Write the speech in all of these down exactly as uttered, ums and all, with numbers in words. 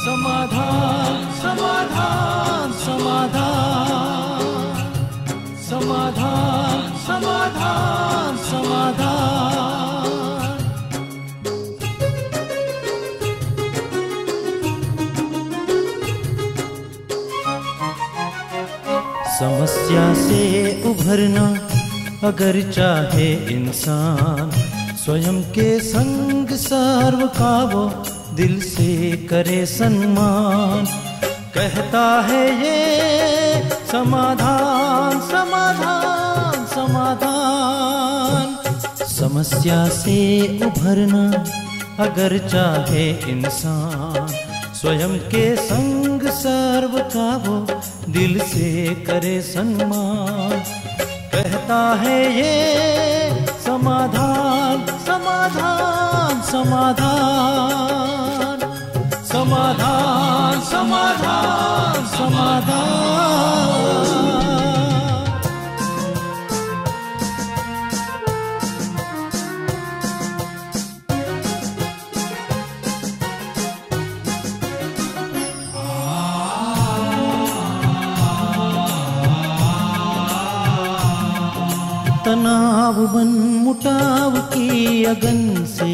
समाधान समाधान समाधान समाधान समाधान समाधान। समस्या से उभरना अगर चाहे इंसान, स्वयं के संग सर्व का वो दिल से करे सम्मान। कहता है ये समाधान समाधान समाधान। समस्या से उभरना अगर चाहे इंसान, स्वयं के संग सर्व का वो दिल से करे सम्मान। कहता है ये समाधान समाधान समाधान समाधान समाधान समाधान। तनाव बन मुटाव की अगन से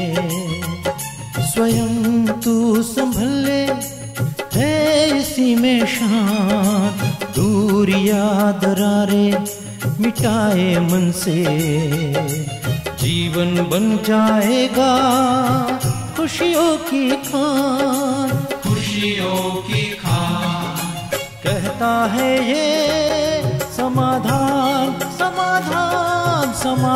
स्वयं तू संभले है इसी में शान। दूरिया दरारे मिटाए मन से, जीवन बन जाएगा खुशियों की खान खुशियों की खान। कहता है ये समाधान समाधान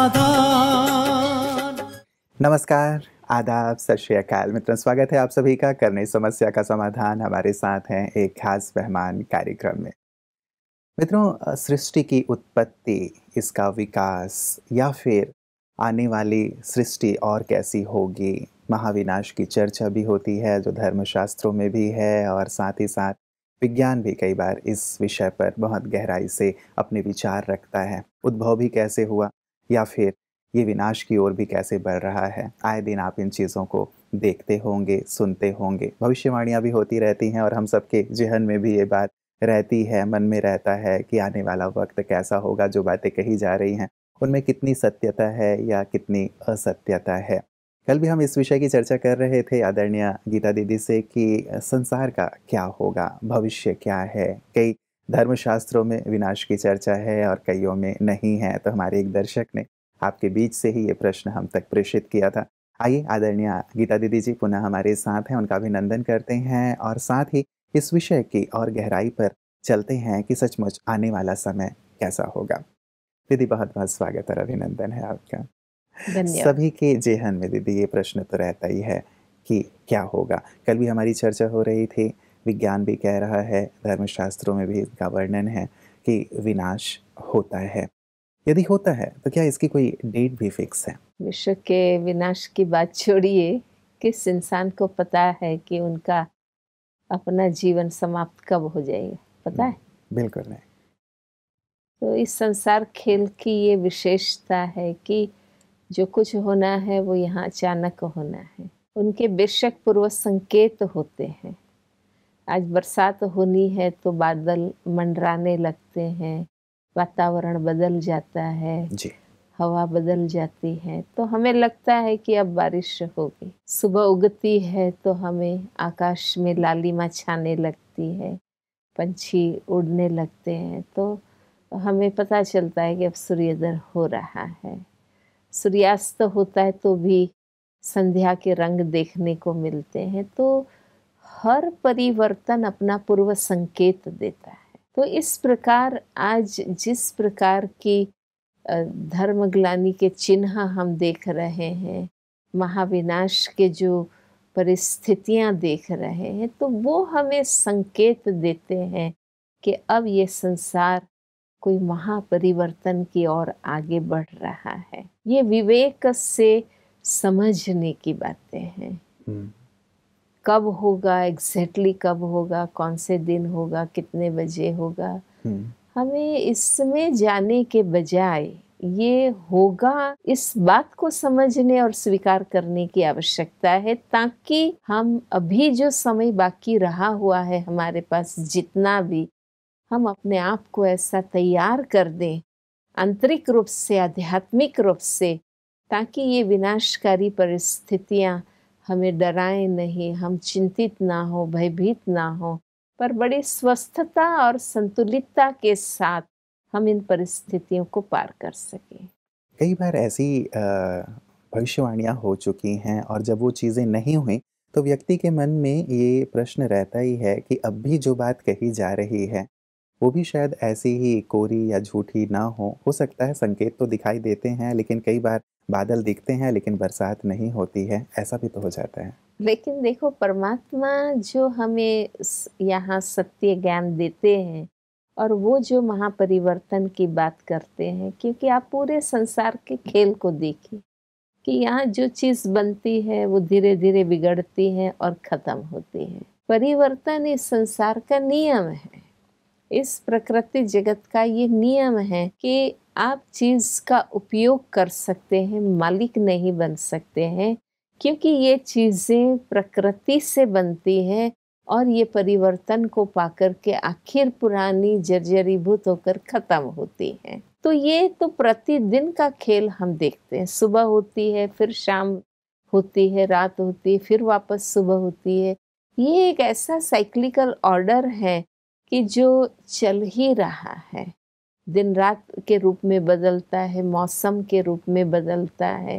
समाधान। नमस्कार, आदाब, सत श्री अकाल मित्रों, स्वागत है आप सभी का करने समस्या का समाधान। हमारे साथ हैं एक खास मेहमान कार्यक्रम में। मित्रों, सृष्टि की उत्पत्ति, इसका विकास या फिर आने वाली सृष्टि और कैसी होगी, महाविनाश की चर्चा भी होती है जो धर्मशास्त्रों में भी है, और साथ ही साथ विज्ञान भी कई बार इस विषय पर बहुत गहराई से अपने विचार रखता है। उद्भव भी कैसे हुआ या फिर ये विनाश की ओर भी कैसे बढ़ रहा है। आए दिन आप इन चीज़ों को देखते होंगे, सुनते होंगे। भविष्यवाणियाँ भी होती रहती हैं और हम सबके जहन में भी ये बात रहती है, मन में रहता है कि आने वाला वक्त कैसा होगा। जो बातें कही जा रही हैं उनमें कितनी सत्यता है या कितनी असत्यता है। कल भी हम इस विषय की चर्चा कर रहे थे आदरणीय गीता दीदी से कि संसार का क्या होगा, भविष्य क्या है। कई धर्मशास्त्रों में विनाश की चर्चा है और कईयों में नहीं है। तो हमारे एक दर्शक ने आपके बीच से ही ये प्रश्न हम तक प्रेषित किया था। आइए आदरणीय गीता दीदी जी पुनः हमारे साथ हैं, उनका अभिनंदन करते हैं और साथ ही इस विषय की और गहराई पर चलते हैं कि सचमुच आने वाला समय कैसा होगा। दीदी, बहुत बहुत स्वागत और अभिनंदन है आपका। सभी के जेहन में दीदी ये प्रश्न तो रहता ही है कि क्या होगा। कल भी हमारी चर्चा हो रही थी, विज्ञान भी कह रहा है, धर्मशास्त्रों में भी इसका वर्णन है कि विनाश होता है। यदि होता है तो क्या इसकी कोई डेट भी फिक्स है? विश्व के विनाश की बात छोड़िए, किस इंसान को पता है कि उनका अपना जीवन समाप्त कब हो जाएगा? पता है? बिल्कुल नहीं। तो इस संसार खेल की ये विशेषता है कि जो कुछ होना है वो यहाँ अचानक होना है। उनके बेशक पूर्व संकेत होते हैं। आज बरसात होनी है तो बादल मंडराने लगते हैं, वातावरण बदल जाता है जी, हवा बदल जाती है, तो हमें लगता है कि अब बारिश होगी। सुबह उगती है तो हमें आकाश में लालिमा छाने लगती है, पंछी उड़ने लगते हैं, तो हमें पता चलता है कि अब सूर्योदय हो रहा है। सूर्यास्त होता है तो भी संध्या के रंग देखने को मिलते हैं। तो हर परिवर्तन अपना पूर्व संकेत देता है। तो इस प्रकार आज जिस प्रकार की धर्मग्लानि के चिन्ह हम देख रहे हैं, महाविनाश के जो परिस्थितियां देख रहे हैं, तो वो हमें संकेत देते हैं कि अब ये संसार कोई महापरिवर्तन की ओर आगे बढ़ रहा है। ये विवेक से समझने की बातें हैं। कब होगा, एग्जैक्टली कब होगा, कौन से दिन होगा, कितने बजे होगा, हमें इसमें जाने के बजाय ये होगा, इस बात को समझने और स्वीकार करने की आवश्यकता है, ताकि हम अभी जो समय बाकी रहा हुआ है हमारे पास जितना भी, हम अपने आप को ऐसा तैयार कर दें आंतरिक रूप से, आध्यात्मिक रूप से, ताकि ये विनाशकारी परिस्थितियां हमें डराएं नहीं, हम चिंतित ना हो, भयभीत ना हो, पर बड़ी स्वस्थता और संतुलितता के साथ हम इन परिस्थितियों को पार कर सकें। कई बार ऐसी अ, भविष्यवाणियाँ हो चुकी हैं और जब वो चीज़ें नहीं हुई तो व्यक्ति के मन में ये प्रश्न रहता ही है कि अब भी जो बात कही जा रही है वो भी शायद ऐसी ही कोरी या झूठी ना हो। हो सकता है संकेत तो दिखाई देते हैं, लेकिन कई बार बादल दिखते हैं लेकिन बरसात नहीं होती है, ऐसा भी तो हो जाता है। लेकिन देखो, परमात्मा जो हमें स- यहाँ सत्य ज्ञान देते हैं और वो जो महापरिवर्तन की बात करते हैं, क्योंकि आप पूरे संसार के खेल को देखिए कि यहाँ जो चीज़ बनती है वो धीरे धीरे बिगड़ती है और ख़त्म होती है। परिवर्तन इस संसार का नियम है, इस प्रकृति जगत का ये नियम है कि आप चीज़ का उपयोग कर सकते हैं, मालिक नहीं बन सकते हैं, क्योंकि ये चीज़ें प्रकृति से बनती हैं और ये परिवर्तन को पाकर के आखिर पुरानी जर्जरीभूत होकर ख़त्म होती हैं। तो ये तो प्रतिदिन का खेल हम देखते हैं, सुबह होती है, फिर शाम होती है, रात होती है, फिर वापस सुबह होती है। ये एक ऐसा साइक्लिकल ऑर्डर है कि जो चल ही रहा है, दिन रात के रूप में बदलता है, मौसम के रूप में बदलता है।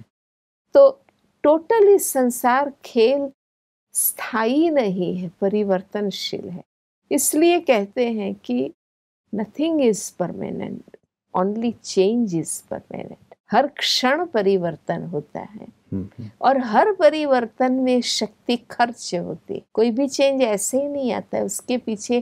तो टोटली संसार खेल स्थायी नहीं है, परिवर्तनशील है। इसलिए कहते हैं कि nothing is permanent, only change is permanent. हर क्षण परिवर्तन होता है और हर परिवर्तन में शक्ति खर्च होती। कोई भी चेंज ऐसे ही नहीं आता है, उसके पीछे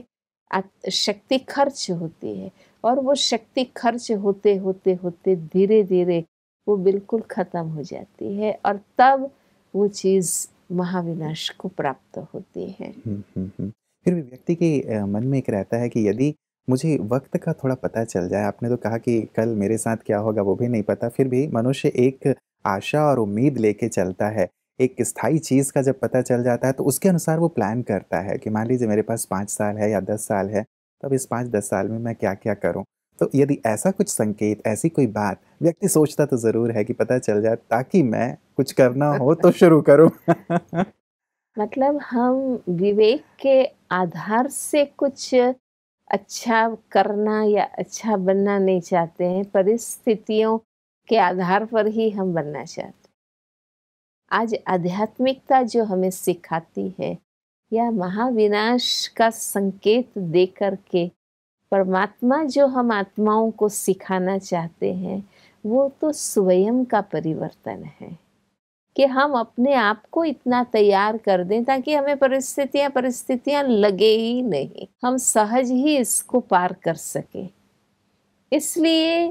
शक्ति खर्च होती है और वो शक्ति खर्च होते होते होते धीरे धीरे वो बिल्कुल खत्म हो जाती है और तब वो चीज़ महाविनाश को प्राप्त होती है। फिर भी व्यक्ति के मन में एक रहता है कि यदि मुझे वक्त का थोड़ा पता चल जाए, आपने तो कहा कि कल मेरे साथ क्या होगा वो भी नहीं पता, फिर भी मनुष्य एक आशा और उम्मीद लेके चलता है। एक स्थायी चीज़ का जब पता चल जाता है तो उसके अनुसार वो प्लान करता है कि मान लीजिए मेरे पास पाँच साल है या दस साल है, तब इस पाँच दस साल में मैं क्या क्या करूं। तो यदि ऐसा कुछ संकेत, ऐसी कोई बात व्यक्ति सोचता तो ज़रूर है कि पता चल जाए ताकि मैं कुछ करना हो तो शुरू करूं। मतलब हम विवेक के आधार से कुछ अच्छा करना या अच्छा बनना नहीं चाहते हैं, परिस्थितियों के आधार पर ही हम बनना चाहते हैं। आज आध्यात्मिकता जो हमें सिखाती है या महाविनाश का संकेत दे करके परमात्मा जो हम आत्माओं को सिखाना चाहते हैं, वो तो स्वयं का परिवर्तन है कि हम अपने आप को इतना तैयार कर दें ताकि हमें परिस्थितियां परिस्थितियां लगे ही नहीं, हम सहज ही इसको पार कर सके। इसलिए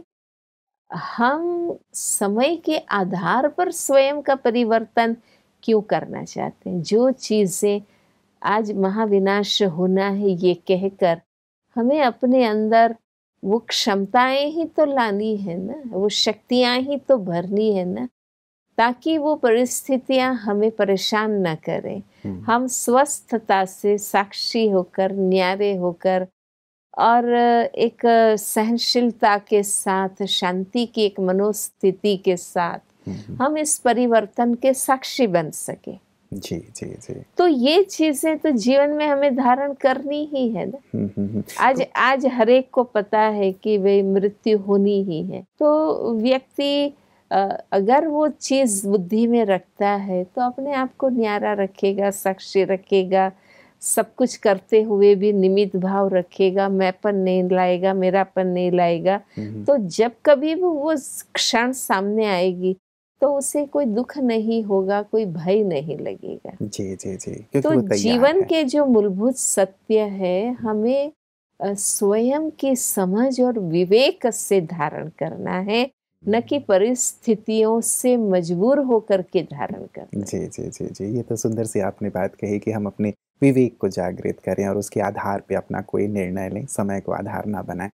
हम समय के आधार पर स्वयं का परिवर्तन क्यों करना चाहते हैं? जो चीज़ें आज महाविनाश होना है ये कहकर हमें अपने अंदर वो क्षमताएं ही तो लानी है ना, वो शक्तियां ही तो भरनी है ना, ताकि वो परिस्थितियां हमें परेशान न करें। हम स्वस्थता से साक्षी होकर, न्यारे होकर और एक सहनशीलता के साथ, शांति की एक मनोस्थिति के साथ हम इस परिवर्तन के साक्षी बन सके। जी जी जी। तो ये चीजें तो जीवन में हमें धारण करनी ही है ना। आज आज हर एक को पता है कि वे मृत्यु होनी ही है, तो व्यक्ति अगर वो चीज बुद्धि में रखता है तो अपने आप को न्यारा रखेगा, साक्षी रखेगा, सब कुछ करते हुए भी निमित्त भाव रखेगा, मैंपन नहीं लाएगा, मेरापन नहीं लाएगा। तो जब कभी भी वो क्षण सामने आएगी तो उसे कोई दुख नहीं होगा, कोई भय नहीं लगेगा। जी जी जी। तो जीवन के जो मूलभूत सत्य है हमें स्वयं की समझ और विवेक से धारण करना है, न कि परिस्थितियों से मजबूर होकर के धारण करना। जी जी जी जी। ये तो सुंदर सी आपने बात कही कि हम अपने विवेक को जागृत करें और उसके आधार पे अपना कोई निर्णय लें, समय को आधार ना बनाएं।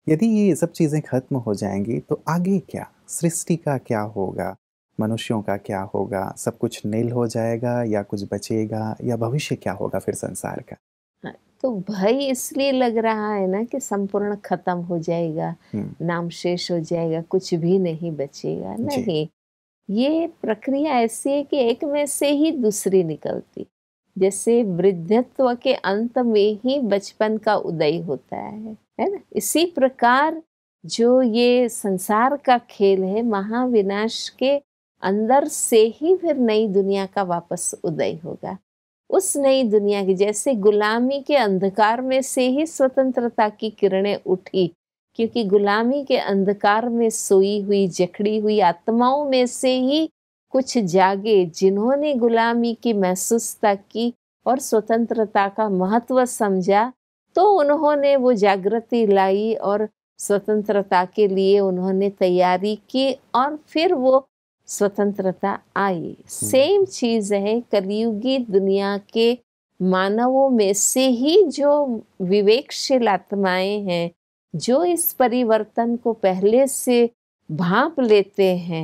यदि ये सब चीज़ें खत्म हो जाएंगी तो आगे क्या? सृष्टि का क्या होगा? मनुष्यों का क्या होगा? सब कुछ नील हो जाएगा या कुछ बचेगा, या भविष्य क्या होगा फिर संसार का? हाँ, तो भय इसलिए लग रहा है ना कि संपूर्ण खत्म हो जाएगा, हम्म, नाम शेष हो जाएगा, कुछ भी नहीं बचेगा। जी। नहीं, ये प्रक्रिया ऐसी है कि एक में से ही दूसरी निकलती। जैसे वृद्धत्व के अंत में ही बचपन का उदय होता है है ना? इसी प्रकार जो ये संसार का खेल है, महाविनाश के अंदर से ही फिर नई दुनिया का वापस उदय होगा। उस नई दुनिया की, जैसे गुलामी के अंधकार में से ही स्वतंत्रता की किरणें उठी, क्योंकि गुलामी के अंधकार में सोई हुई जकड़ी हुई आत्माओं में से ही कुछ जागे, जिन्होंने गुलामी की महसूसता की और स्वतंत्रता का महत्व समझा, तो उन्होंने वो जागृति लाई और स्वतंत्रता के लिए उन्होंने तैयारी की और फिर वो स्वतंत्रता आई। सेम चीज है कलयुगी दुनिया के मानवों में से ही जो विवेकशील आत्माएं हैं, जो इस परिवर्तन को पहले से भांप लेते हैं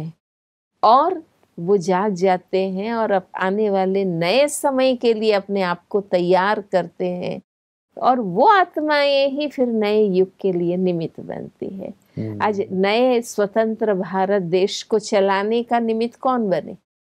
और वो जाग जाते हैं और अब आने वाले नए समय के लिए अपने आप को तैयार करते हैं, और वो आत्माएं ही फिर नए युग के लिए निमित्त बनती है। आज नए स्वतंत्र भारत देश को चलाने का निमित्त कौन बने?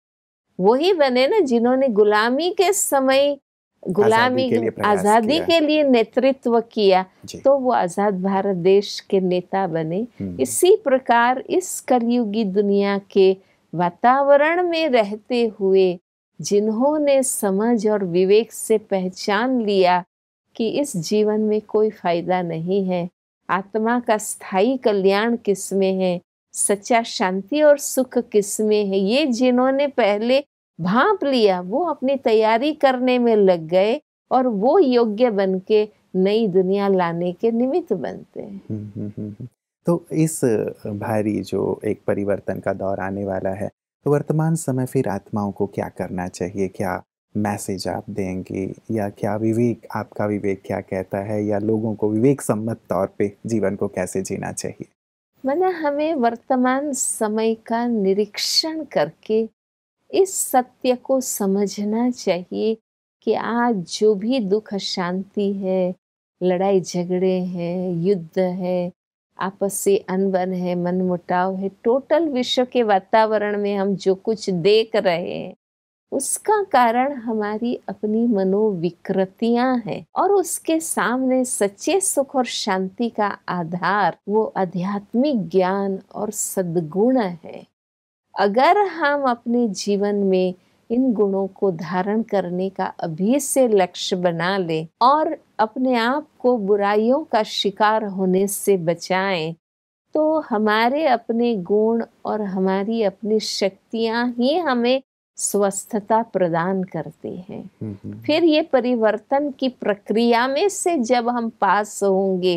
वही बने ना जिन्होंने गुलामी के समय गुलामी आज़ादी के लिए प्रयास आजादी किया। के लिए नेतृत्व किया, जी। तो वो आजाद भारत देश के नेता बने। हम्म, इसी प्रकार इस कलयुगी दुनिया के वातावरण में रहते हुए जिन्होंने समझ और विवेक से पहचान लिया कि इस जीवन में कोई फायदा नहीं है, आत्मा का स्थायी कल्याण किसमें है, सच्चा शांति और सुख किसमें है, ये जिन्होंने पहले भांप लिया, वो अपनी तैयारी करने में लग गए और वो योग्य बन के नई दुनिया लाने के निमित्त बनते हैं। हम्म, हम्म, हम्म, हम्म। तो इस भारी जो एक परिवर्तन का दौर आने वाला है, तो वर्तमान समय फिर आत्माओं को क्या करना चाहिए? क्या मैसेज आप देंगे, या क्या विवेक, आपका विवेक क्या कहता है, या लोगों को विवेक सम्मत तौर पे जीवन को कैसे जीना चाहिए? माना हमें वर्तमान समय का निरीक्षण करके इस सत्य को समझना चाहिए कि आज जो भी दुख शांति है, लड़ाई झगड़े हैं, युद्ध है, आपसी अनबन है, मनमुटाव है, टोटल विश्व के वातावरण में हम जो कुछ देख रहे हैं, उसका कारण हमारी अपनी मनोविकृतियां हैं, और उसके सामने सच्चे सुख और शांति का आधार वो आध्यात्मिक ज्ञान और सद्गुण है। अगर हम अपने जीवन में इन गुणों को धारण करने का अभी से लक्ष्य बना लें और अपने आप को बुराइयों का शिकार होने से बचाएं, तो हमारे अपने गुण और हमारी अपनी शक्तियां ही हमें स्वस्थता प्रदान करती हैं। फिर ये परिवर्तन की प्रक्रिया में से जब हम पास होंगे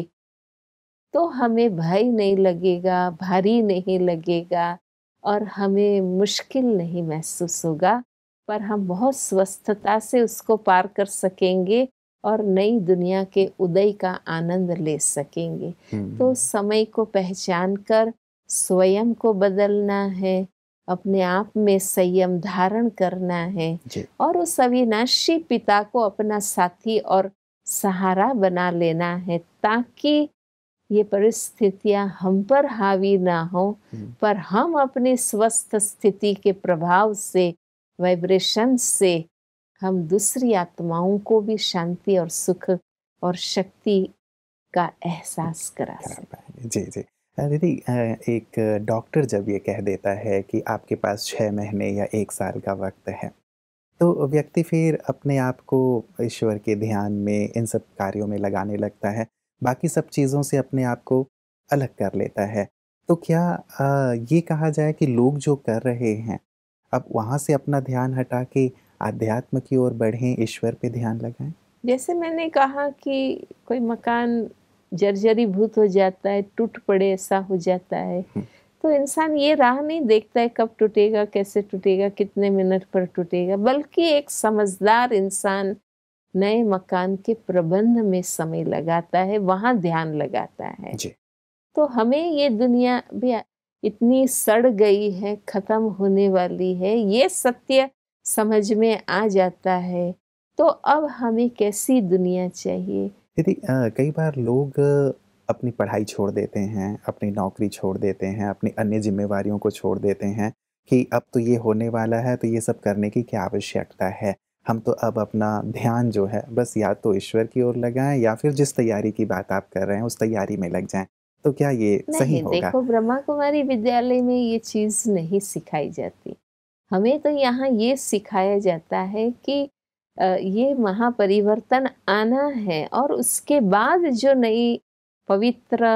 तो हमें भय नहीं लगेगा, भारी नहीं लगेगा और हमें मुश्किल नहीं महसूस होगा, पर हम बहुत स्वस्थता से उसको पार कर सकेंगे और नई दुनिया के उदय का आनंद ले सकेंगे। तो समय को पहचान कर स्वयं को बदलना है, अपने आप में संयम धारण करना है और उस अविनाशी पिता को अपना साथी और सहारा बना लेना है, ताकि ये परिस्थितियां हम पर हावी ना हो, पर हम अपनी स्वस्थ स्थिति के प्रभाव से, वाइब्रेशन से हम दूसरी आत्माओं को भी शांति और सुख और शक्ति का एहसास करा सकें। जी जी दीदी, एक डॉक्टर जब ये कह देता है कि आपके पास छः महीने या एक साल का वक्त है, तो व्यक्ति फिर अपने आप को ईश्वर के ध्यान में, इन सब कार्यों में लगाने लगता है, बाकी सब चीज़ों से अपने आप को अलग कर लेता है। तो क्या आ, ये कहा जाए कि लोग जो कर रहे हैं, अब वहाँ से अपना ध्यान हटा के आध्यात्म की ओर बढ़ें, ईश्वर पे ध्यान लगाएं? जैसे मैंने कहा कि कोई मकान जर्जरी भूत हो जाता है, टूट पड़े ऐसा हो जाता है, तो इंसान ये राह नहीं देखता है कब टूटेगा, कैसे टूटेगा, कितने मिनट पर टूटेगा, बल्कि एक समझदार इंसान नए मकान के प्रबंध में समय लगाता है, वहाँ ध्यान लगाता है। तो हमें ये दुनिया भी इतनी सड़ गई है, खत्म होने वाली है, ये सत्य समझ में आ जाता है, तो अब हमें कैसी दुनिया चाहिए। दीदी अ, कई बार लोग अ, अपनी पढ़ाई छोड़ देते हैं, अपनी नौकरी छोड़ देते हैं, अपनी अन्य जिम्मेवारियों को छोड़ देते हैं कि अब तो ये होने वाला है, तो ये सब करने की क्या आवश्यकता है। हम तो अब अपना ध्यान जो है बस या तो ईश्वर की ओर लगाएं या फिर जिस तैयारी की बात आप कर रहे हैं उस तैयारी में लग जाएं। तो क्या ये सही नहीं, होगा? देखो, ब्रह्मा कुमारी विद्यालय में ये चीज नहीं सिखाई जाती। हमें तो यहाँ ये सिखाया जाता है कि अ, ये महापरिवर्तन आना है और उसके बाद जो नई पवित्र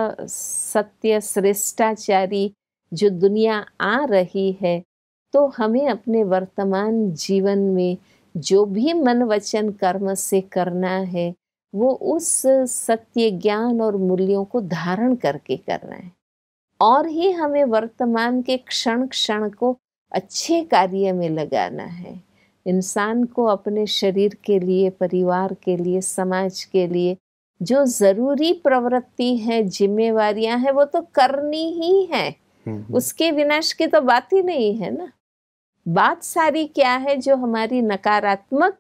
सत्य श्रेष्ठाचारी जो दुनिया आ रही है, तो हमें अपने वर्तमान जीवन में जो भी मन वचन कर्म से करना है वो उस सत्य ज्ञान और मूल्यों को धारण करके करना है, और ही हमें वर्तमान के क्षण क्षण को अच्छे कार्य में लगाना है। इंसान को अपने शरीर के लिए, परिवार के लिए, समाज के लिए जो जरूरी प्रवृत्ति है, जिम्मेवारियां हैं, वो तो करनी ही है। हम्म, उसके विनाश की तो बात ही नहीं है ना। बात सारी क्या है, जो हमारी नकारात्मक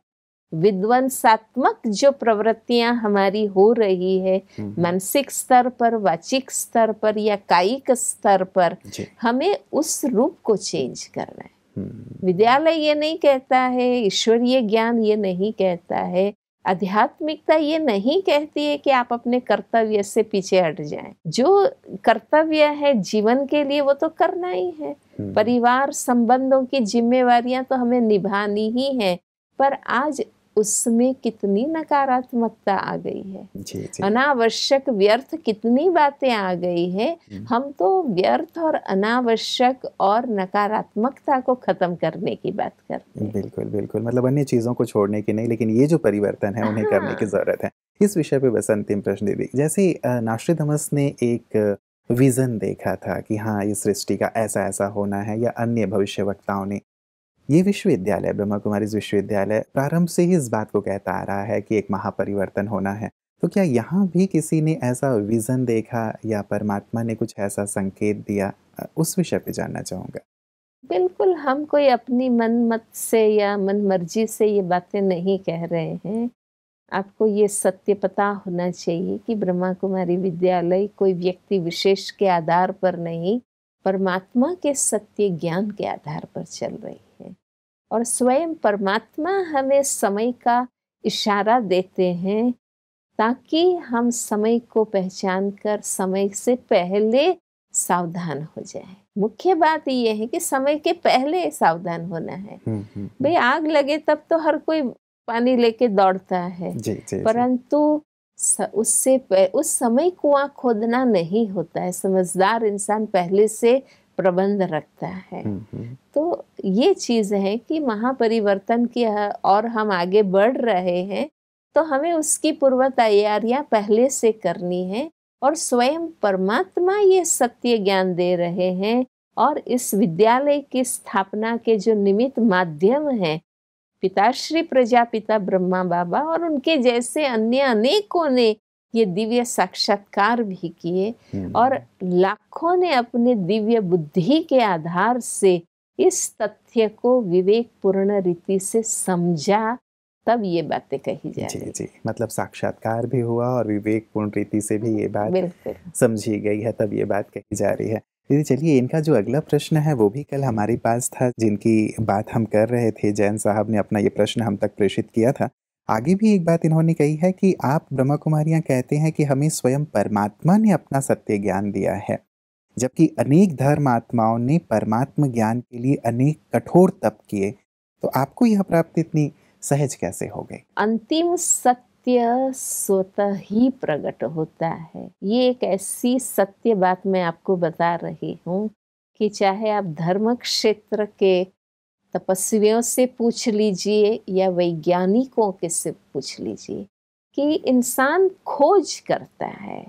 विध्वंसात्मक जो प्रवृत्तियां हमारी हो रही है, हम्म, मानसिक स्तर पर, वाचिक स्तर पर या कायिक स्तर पर, जी, हमें उस रूप को चेंज करना है। हम्म, विद्यालय ये नहीं कहता है, ईश्वरीय ज्ञान ये नहीं कहता है, आध्यात्मिकता ये नहीं कहती है कि आप अपने कर्तव्य से पीछे हट जाएं। जो कर्तव्य है जीवन के लिए वो तो करना ही है। हम्म, परिवार संबंधों की जिम्मेवारियां तो हमें निभानी ही है, पर आज उसमें कितनी नकारात्मकता आ गई है, जी जी, अनावश्यक व्यर्थ कितनी बातें आ गई है। हम्म, हम तो व्यर्थ और अनावश्यक और नकारात्मकता को खत्म करने की बात करते हैं। बिल्कुल बिल्कुल, मतलब अन्य चीज़ों को छोड़ने की नहीं, लेकिन ये जो परिवर्तन है उन्हें करने की हाँ, ज़रूरत है। इस विषय पे बस अंतिम प्रश्न दीदी, जैसे अ, नास्ट्रेदामस ने एक विज़न देखा था कि हाँ, इस सृष्टि का ऐसा-ऐसा होना है, या अन्य भविष्यवक्ताओं ने, ये विश्वविद्यालय, ब्रह्मा कुमारीज़ विश्वविद्यालय प्रारंभ से ही इस बात को कहता आ रहा है कि एक महापरिवर्तन होना है। तो क्या यहाँ भी किसी ने ऐसा विज़न देखा या परमात्मा ने कुछ ऐसा संकेत दिया? अ, उस विषय पे जानना चाहूँगा। बिल्कुल, हम कोई अपनी मन मत से या मन मर्जी से ये बातें नहीं कह रहे हैं। आपको ये सत्य पता होना चाहिए कि ब्रह्मा कुमारी विद्यालय कोई व्यक्ति विशेष के आधार पर नहीं, परमात्मा के सत्य ज्ञान के आधार पर चल रही है। और स्वयं परमात्मा हमें समय का इशारा देते हैं ताकि हम समय को पहचान कर समय से पहले सावधान हो जाएं। मुख्य बात ये है कि समय के पहले सावधान होना है। हुँ, हुँ, भाई, हुँ। आग लगे तब तो हर कोई पानी लेके दौड़ता है, जी, जी, जी। परंतु स- उससे प- उस समय कुआं खोदना नहीं होता है। समझदार इंसान पहले से प्रबंध रखता है। हुँ, हुँ। तो ये चीज है कि महापरिवर्तन की है और हम आगे बढ़ रहे हैं, तो हमें उसकी पूर्व तैयारियां पहले से करनी है। और स्वयं परमात्मा ये सत्य ज्ञान दे रहे हैं, और इस विद्यालय की स्थापना के जो निमित्त माध्यम हैं, पिताश्री प्रजापिता ब्रह्मा बाबा और उनके जैसे अन्य अनेकों ने ये दिव्य साक्षात्कार भी किए, हुँ। और लाखों ने अपने दिव्य बुद्धि के आधार से इस तथ्य को विवेकपूर्ण रीति से समझा, तब ये बातें कही जा जी, रही। जी। मतलब साक्षात्कार भी हुआ और विवेकपूर्ण रीति से भी ये बात बिल्कुल। समझी गई है, तब ये बात कही जा रही है। दीदी चलिए, इनका जो अगला प्रश्न है वो भी कल हमारे पास था, जिनकी बात हम कर रहे थे, जैन साहब ने अपना ये प्रश्न हम तक प्रेषित किया था। आगे भी एक बात इन्होंने कही है कि आप ब्रह्मा कुमारियाँ कहते हैं कि हमें स्वयं परमात्मा ने अपना सत्य ज्ञान दिया है, जबकि अनेक धर्म आत्माओं ने परमात्म ज्ञान के लिए अनेक कठोर तप किए। तो आपको यह प्राप्ति इतनी सहज कैसे हो गई? अंतिम सत्य स्वतः ही प्रकट होता है। ये एक ऐसी सत्य बात मैं आपको बता रही हूँ कि चाहे आप धर्म क्षेत्र के तपस्वियों से पूछ लीजिए या वैज्ञानिकों के से पूछ लीजिए, कि इंसान खोज करता है,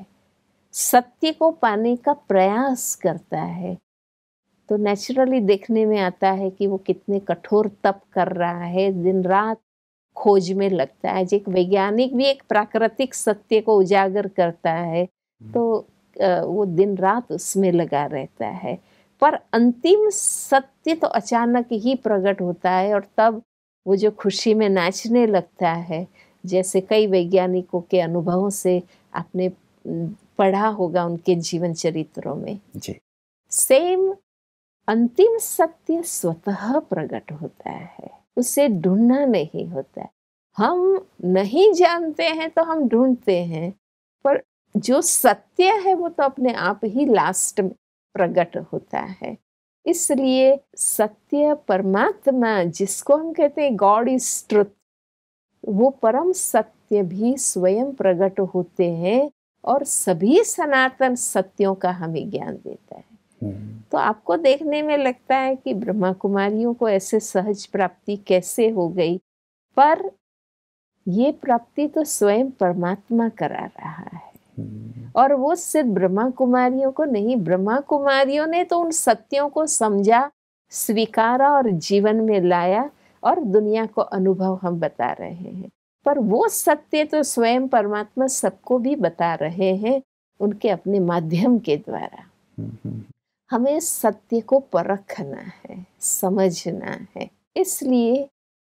सत्य को पाने का प्रयास करता है, तो नेचुरली देखने में आता है कि वो कितने कठोर तप कर रहा है, दिन रात खोज में लगता है। जो एक वैज्ञानिक भी एक प्राकृतिक सत्य को उजागर करता है, तो वो दिन रात उसमें लगा रहता है, पर अंतिम सत्य तो अचानक ही प्रकट होता है और तब वो जो खुशी में नाचने लगता है, जैसे कई वैज्ञानिकों के अनुभवों से आपने पढ़ा होगा उनके जीवन चरित्रों में जी। सेम अंतिम सत्य स्वतः प्रकट होता है, उसे ढूंढना नहीं होता है। हम नहीं जानते हैं तो हम ढूंढते हैं, पर जो सत्य है वो तो अपने आप ही लास्ट में प्रकट होता है। इसलिए सत्य परमात्मा, जिसको हम कहते हैं गॉड इज ट्रुथ, वो परम सत्य भी स्वयं प्रकट होते हैं और सभी सनातन सत्यों का हमें ज्ञान देता है। तो आपको देखने में लगता है कि ब्रह्मा कुमारियों को ऐसे सहज प्राप्ति कैसे हो गई, पर ये प्राप्ति तो स्वयं परमात्मा करा रहा है। और वो सिर्फ ब्रह्मा कुमारियों को नहीं, ब्रह्मा कुमारियों ने तो उन सत्यों को समझा, स्वीकारा और जीवन में लाया और दुनिया को अनुभव हम बता रहे हैं। पर वो सत्य तो स्वयं परमात्मा सबको भी बता रहे हैं उनके अपने माध्यम के द्वारा। हमें सत्य को परखना है, समझना है। इसलिए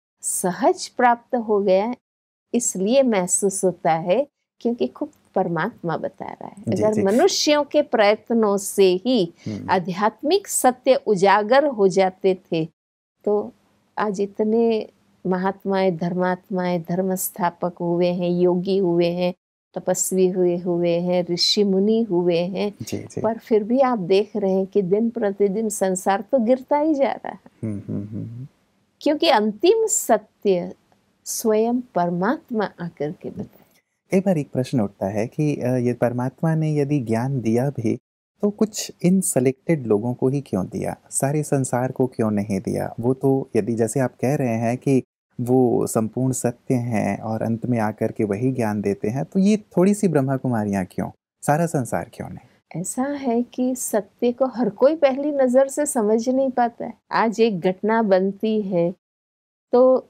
सहज प्राप्त हो गया, इसलिए महसूस होता है क्योंकि खुद परमात्मा बता रहा है। जी, अगर जी। मनुष्यों के प्रयत्नों से ही आध्यात्मिक सत्य उजागर हो जाते थे तो आज इतने महात्माएं, धर्मात्माएं, धर्म स्थापक हुए हैं, योगी हुए हैं, तपस्वी हुए हुए हैं, ऋषि मुनि हुए हैं। जी, जी। पर फिर भी आप देख रहे हैं कि दिन प्रतिदिन संसार तो गिरता ही जा रहा है। हम्म, हम्म, हम्म। क्योंकि अंतिम सत्य स्वयं परमात्मा आकर के बताए। एक बार एक प्रश्न उठता है कि अ, ये परमात्मा ने यदि ज्ञान दिया भी तो कुछ इन सेलेक्टेड लोगों को ही क्यों दिया, सारे संसार को क्यों नहीं दिया? वो तो यदि जैसे आप कह रहे हैं कि वो संपूर्ण सत्य हैं और अंत में आकर के वही ज्ञान देते हैं, तो ये थोड़ी सी ब्रह्मा कुमारियाँ क्यों, सारा संसार क्यों नहीं? ऐसा है कि सत्य को हर कोई पहली नजर से समझ नहीं पाता है। आज एक घटना बनती है तो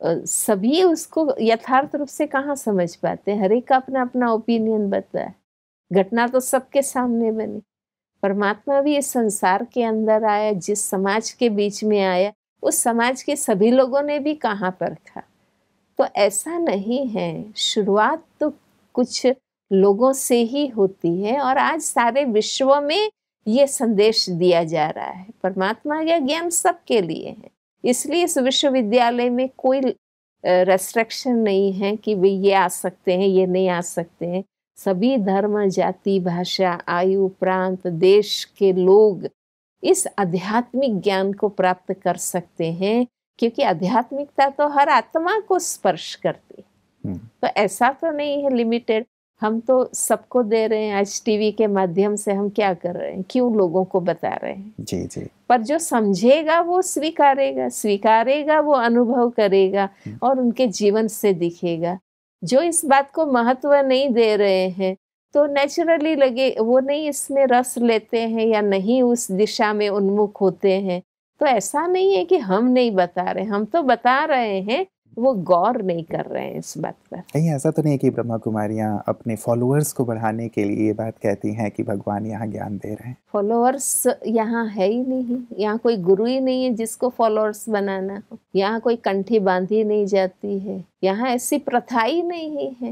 सभी उसको यथार्थ रूप से कहाँ समझ पाते हैं। हर एक का अपना अपना ओपिनियन बता है। घटना तो सबके सामने बनी। परमात्मा भी इस संसार के अंदर आया, जिस समाज के बीच में आया उस समाज के सभी लोगों ने भी कहाँ परखा। तो ऐसा नहीं है, शुरुआत तो कुछ लोगों से ही होती है और आज सारे विश्व में ये संदेश दिया जा रहा है। परमात्मा का ज्ञान सबके लिए है, इसलिए इस विश्वविद्यालय में कोई रेस्ट्रिक्शन नहीं है कि वे ये आ सकते हैं, ये नहीं आ सकते हैं। सभी धर्म, जाति, भाषा, आयु, प्रांत, देश के लोग इस आध्यात्मिक ज्ञान को प्राप्त कर सकते हैं, क्योंकि आध्यात्मिकता तो हर आत्मा को स्पर्श करती है। तो ऐसा तो नहीं है लिमिटेड, हम तो सबको दे रहे हैं। आज टीवी के माध्यम से हम क्या कर रहे हैं, क्यों लोगों को बता रहे हैं। जी जी। पर जो समझेगा वो स्वीकारेगा, स्वीकारेगा वो अनुभव करेगा और उनके जीवन से दिखेगा। जो इस बात को महत्व नहीं दे रहे हैं तो नेचुरली लगे वो नहीं इसमें रस लेते हैं या नहीं उस दिशा में उन्मुख होते हैं। तो ऐसा नहीं है कि हम नहीं बता रहे, हम तो बता रहे हैं, वो गौर नहीं कर रहे हैं इस बात पर। कहीं ऐसा तो नहीं है कि ब्रह्मा कुमारियाँ अपने फॉलोअर्स को बढ़ाने के लिए ये बात कहती हैं कि भगवान यहाँ ज्ञान दे रहे हैं? फॉलोअर्स यहाँ है ही नहीं, यहाँ कोई गुरु ही नहीं है जिसको फॉलोअर्स बनाना हो। यहाँ कोई कंठी बांधी नहीं जाती है, यहाँ ऐसी प्रथा ही नहीं है।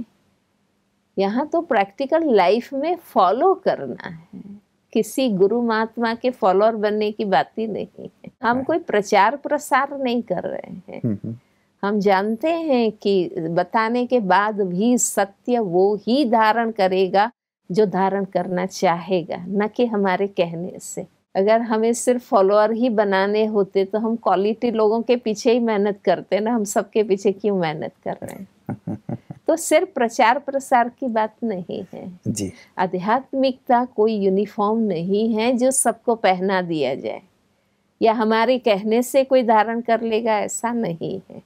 यहाँ तो प्रैक्टिकल लाइफ में फॉलो करना है, किसी गुरु महात्मा के फॉलोअर बनने की बात ही नहीं है। हम कोई प्रचार प्रसार नहीं कर रहे हैं। हम जानते हैं कि बताने के बाद भी सत्य वो ही धारण करेगा जो धारण करना चाहेगा, न कि हमारे कहने से। अगर हमें सिर्फ फॉलोअर ही बनाने होते तो हम क्वालिटी लोगों के पीछे ही मेहनत करते ना, हम सबके पीछे क्यों मेहनत कर रहे हैं। तो सिर्फ प्रचार प्रसार की बात नहीं है जी। आध्यात्मिकता कोई यूनिफॉर्म नहीं है जो सबको पहना दिया जाए या हमारे कहने से कोई धारण कर लेगा, ऐसा नहीं है।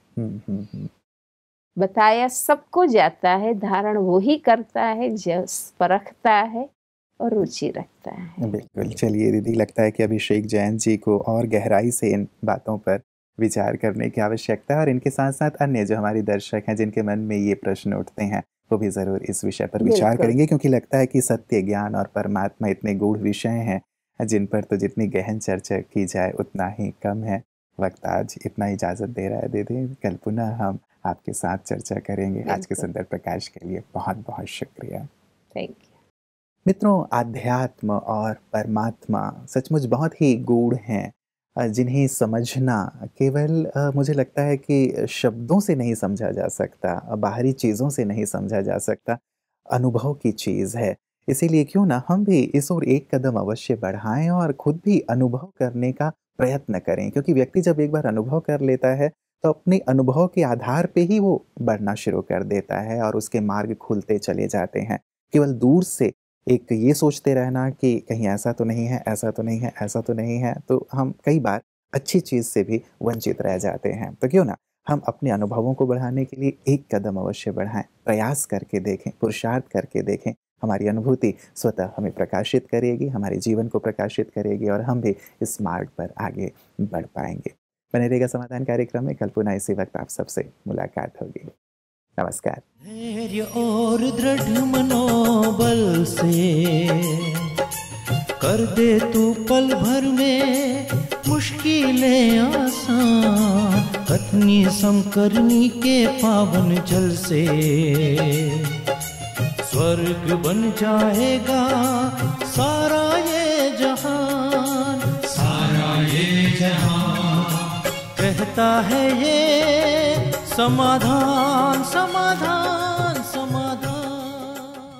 बताया सबको जाता है, धारण वो ही करता है जो परखता है और रुचि रखता है। बिल्कुल। चलिए दीदी, लगता है कि अभिषेक जैन जी को और गहराई से इन बातों पर विचार करने की आवश्यकता है और इनके साथ साथ अन्य जो हमारे दर्शक हैं जिनके मन में ये प्रश्न उठते हैं वो भी ज़रूर इस विषय पर विचार बिल्कुल। करेंगे, क्योंकि लगता है कि सत्य, ज्ञान और परमात्मा इतने गूढ़ विषय हैं जिन पर तो जितनी गहन चर्चा की जाए उतना ही कम है। वक्त आज इतना इजाज़त दे रहा है दीदी, कल पुनः हम आपके साथ चर्चा करेंगे। आज के बिल्कुल। सुंदर प्रकाश के लिए बहुत बहुत शुक्रिया। Thank you. मित्रों, आध्यात्म और परमात्मा सचमुच बहुत ही गूढ़ हैं, अ, जिन्हें समझना केवल अ, मुझे लगता है कि शब्दों से नहीं समझा जा सकता, अ, बाहरी चीज़ों से नहीं समझा जा सकता, अनुभव की चीज़ है। इसीलिए क्यों ना हम भी इस ओर एक कदम अवश्य बढ़ाएं और खुद भी अनुभव करने का प्रयत्न करें, क्योंकि व्यक्ति जब एक बार अनुभव कर लेता है तो अपने अनुभव के आधार पे ही वो बढ़ना शुरू कर देता है और उसके मार्ग खुलते चले जाते हैं। केवल दूर से एक ये सोचते रहना कि कहीं ऐसा तो नहीं है, ऐसा तो नहीं है, ऐसा तो नहीं है, तो हम कई बार अच्छी चीज़ से भी वंचित रह जाते हैं। तो क्यों ना हम अपने अनुभवों को बढ़ाने के लिए एक कदम अवश्य बढ़ाएं, प्रयास करके देखें, पुरुषार्थ करके देखें। हमारी अनुभूति स्वतः हमें प्रकाशित करेगी, हमारे जीवन को प्रकाशित करेगी और हम भी इस मार्ग पर आगे बढ़ पाएंगे। बने रहेगा समाधान कार्यक्रम में, कल पुनः इसी वक्त आप सबसे मुलाकात होगी। नमस्कार। धैर्य और दृढ़ मनोबल से कर दे तू पल भर में मुश्किलें आसान, कतनी समकरनी के पावन जल से स्वर्ग बन जाएगा सारा ये जहान, सारा ये जहान। कहता है ये समाधान, समाधान।